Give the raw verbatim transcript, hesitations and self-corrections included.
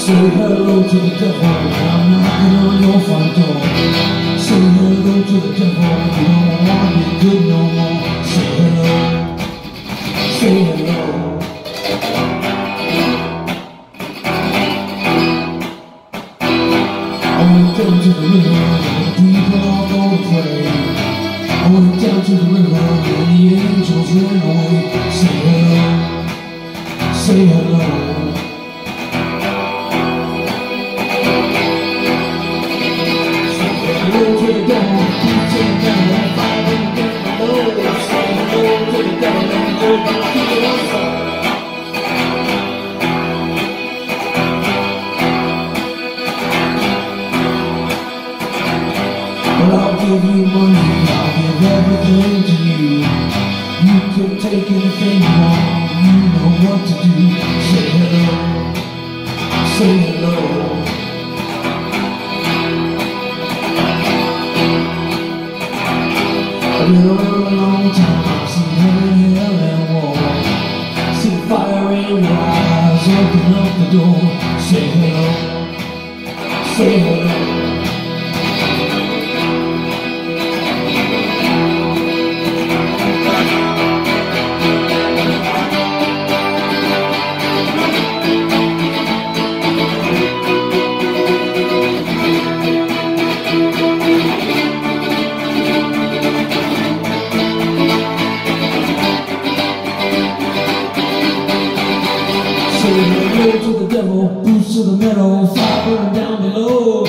Say hello to the devil, I'm knocking on your front door. Say hello to the devil, you don't want to be good no more. Say hello, say hello. I went down to the river and the people all go to pray. I went down to the river and the angels ran away. Say hello, say hello. Well, I'll give you money, I'll give everything to you. You can take anything you want, you know what to do. Say hello, say hello. I've been around a long time, I've seen heaven, hell and war. See the fire in your eyes, open up the door. Say hello, say hello. Say hello to the devil, boots to the meadow, fire burning down below.